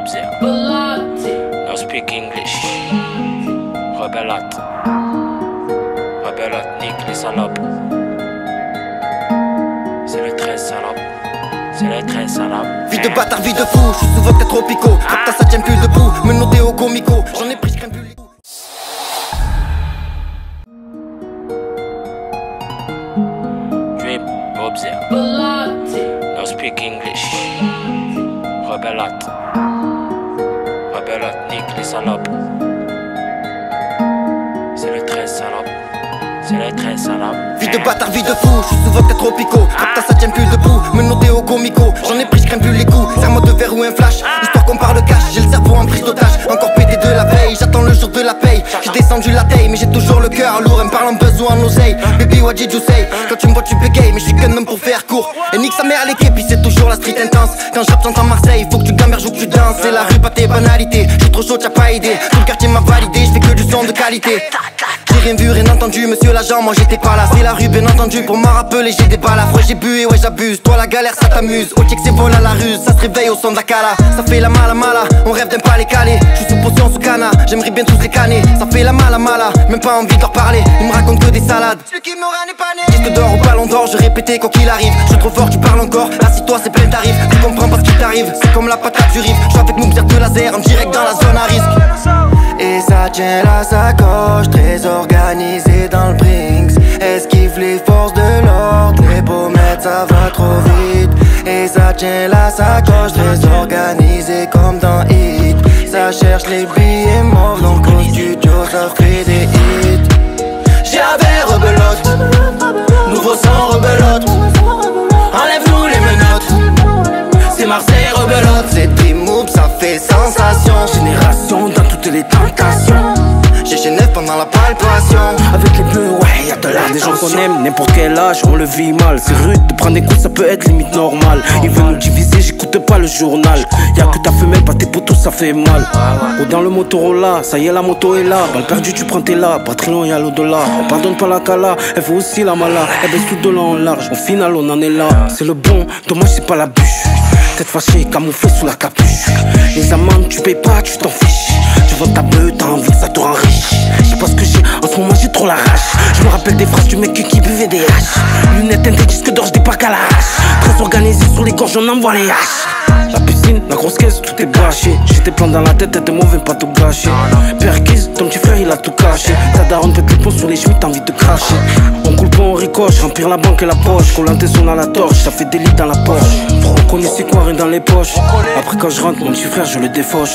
observe. No speak English. Rebelote. Rebelote, nique les salopes. C'est le 13 salope. C'est le 13 salope. Vie de bâtard, vie de fou, je suis sous vodka tropico. Rapta ça tient plus debout, me noter au comico. J'en ai pris, je crains plus les coups. Dream, observe. No speak English. Rebelote. Rebelote, nique les salopes. C'est le 13 salope. C'est le 13 salope. Vie de bâtard, vie de fou, je suis sous vodka tropico. Rapta ça tient plus debout, me noter au comico. J'en ai pris, je crains plus les coups. Serre-moi de verre ou un flash, histoire qu'on parle cash. J'ai le cerveau en prise d'otage, encore pété de la veille. J'attends le jour de la paye, j'ai descendu la taille. Mais j'ai toujours le cœur lourd, elle me parle en besoin en oseille. Baby, what did you say? Quand tu me vois tu bégayes, mais je suis qu'un homme pour faire court. Et nique sa mère l'équipe, puis c'est toujours la street intense. Quand j'absente en Marseille, faut que tu gamberges ou que tu danses. C'est la rue, pas tes banalités, je suis trop chaud, t'as pas idée. Tout le quartier m'a validé, je fais que du son de qualité. J'ai rien vu, rien entendu, monsieur l'agent, moi j'étais pas là. C'est la rue, bien entendu, pour m'en rappeler, j'ai des balafres. Ouais, j'ai bu et ouais, j'abuse, toi la galère, ça t'amuse. Au check, c'est vol à la ruse, ça se réveille au son de la cala. Ça fait la mala, on rêve d'un pas les caler. Je suis sous potion, sous cana, j'aimerais bien tous les canner. Ça fait la mala, même pas envie de leur parler. Ils me racontent que des salades, celui qui m'aura n'est pas né. Disque d'or au ballon d'or, je répétais quoi qu'il arrive. Je suis trop fort, tu parles encore, assis-toi, c'est plein tarif. Tu comprends pas ce qui t'arrive, c'est comme la patate du riff. Je suis avec mon de laser, en direct dans la zone à risque. Et ça tient la sacoche, très organisé dans le Brinks. Esquive les forces de l'ordre, les pommettes ça va trop vite. Et ça tient la sacoche, très organisé comme dans Hit. Ça cherche les billets mauves, donc au studio ça fait des hits. J'avais rebelote, nouveau sang rebelote. Enlève-nous les menottes, c'est Marseille rebelote. C'est des moves, ça fait sensation. Génération dans toutes les tentations. J'ai Genève pendant la palpation. Avec les bleus, ouais, y'a de l'art. Des gens qu'on aime, n'importe quel âge, on le vit mal. C'est rude de prendre des coups, ça peut être limite normal. Ils veulent nous diviser, j'écoute pas le journal. Y'a que ta femelle, pas tes potos, ça fait mal. Oh, dans le Motorola, ça y est, la moto est là. Balle perdue, tu prends tes là. Pas très loin, y'a l'au-delà. On pardonne pas la cala, elle fait aussi la mala. Elle baisse tout de long en large, au final, on en est là. C'est le bon, dommage, c'est pas la bûche. Tête fâchée, camouflée sous la capuche. Les amendes, tu payes pas, tu t'en fiches. Tu vends ta beuh, t'as envie que ça te rend riche. Je sais pas ce que j'ai, en ce moment j'ai trop la rage. Je me rappelle des phrases du mec qui buvait des haches. Lunettes teintées, disque d'or, je débarque à l'arrache. Très organisé sur les gorges, on envoie les haches. La piscine, la grosse caisse, tout est bâché. J'ai des plans dans la tête, t'es mauvais, pas tout gâcher. Perquise, ton petit frère il a tout caché. Ta daronne pète les ponts sur les chemins, t'as envie de cracher. On coule pas, on ricoche, remplir la banque et la poche. Collanté son à la torche, ça fait des lits dans la poche. On connaît c'est quoi, rien dans les poches. Après quand je rentre, mon petit frère je le défauche.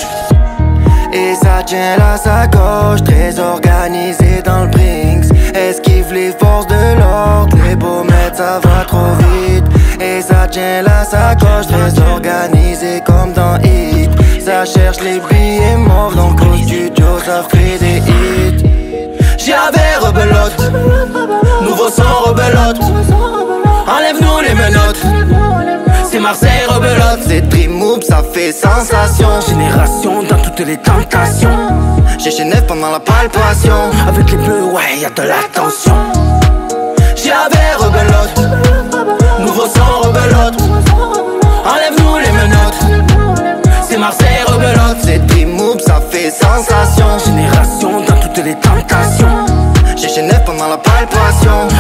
Et ça tient la sacoche, très organisé dans le Brinks. Esquive les forces de l'ordre, les pommettes ça va trop vite. Et ça tient la sacoche, très organisé comme dans Hit. Ça cherche les billets mauves, donc au studio ça fait des hits. J'avais rebelote, nouveau sang rebelote. Enlève-nous les menottes, c'est Marseille rebelote. C'est Dream Move, ça fait sensation. Génération dans toutes les tentations. J'ai Genève pendant la palpation. Avec les bleus, ouais, y'a de l'attention. J'avais rebelote, nouveau sang rebelote. Enlève-nous les menottes, c'est Marseille rebelote. C'est Dream Move, ça fait sensation. Génération dans toutes les tentations. J'ai Genève pendant la palpation.